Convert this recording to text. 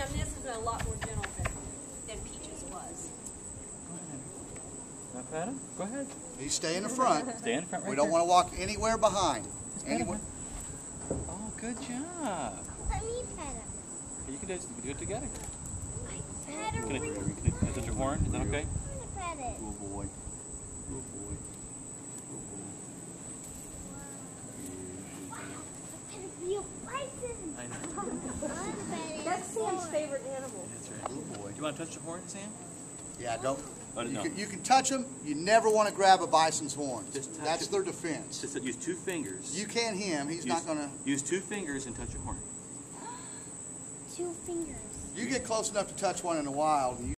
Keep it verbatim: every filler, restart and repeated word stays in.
Sam, this is a lot more gentle than, than Peaches was. Go ahead. Want to pat him? Go ahead. You stay in the front. Stay in the front right We don't there. want to walk anywhere behind. Anywhere. Oh, good job. Let me pet him. You can do it, you can do it together. Pet him. Can I, can I, can I touch your horn? Is that okay? I'm gonna pet it. Good boy. Good boy. Good boy. It's a real bison. I know. I wanna pet it. That's Sam's favorite animal. That's right. Good boy. Do you want to touch the horn, Sam? Yeah, don't. Oh, You no. can, you can touch them. You never want to grab a bison's horns. Just touch That's it. their defense. Just use two fingers. You can't him. He's use, not going to. Use two fingers and touch your horn. Two fingers. You get close enough to touch one in the wild, and you